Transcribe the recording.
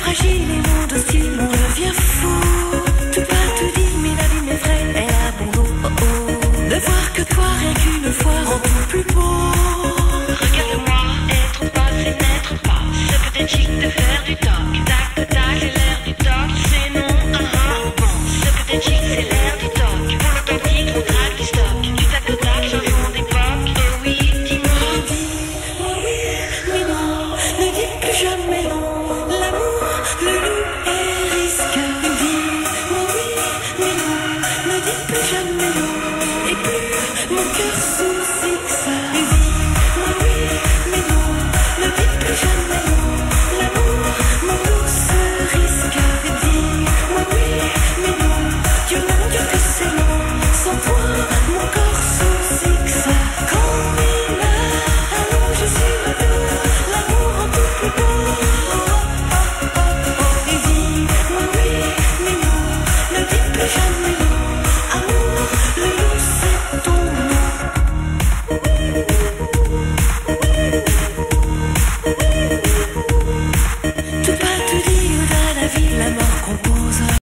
fragile et mon docile, on devient fou. Tout pas tout dit, mais la vie m'effraie, elle a bon dos, oh oh. Ne voir que toi, rien qu'une fois, rend tout plus beau. Regarde-moi, être pas, c'est n'être pas. C'est peut-être chic de faire du toc. Tac, tac, c'est l'air du toc. C'est non, bon. C'est peut-être chic, c'est l'air du toc. Pour l'authentique, on traque du stock. Du tac au tac, changeons d'époque. Oh oui, dis-moi. Dis-moi oui, mais non, ne dis plus jamais non. L'amour, le loup.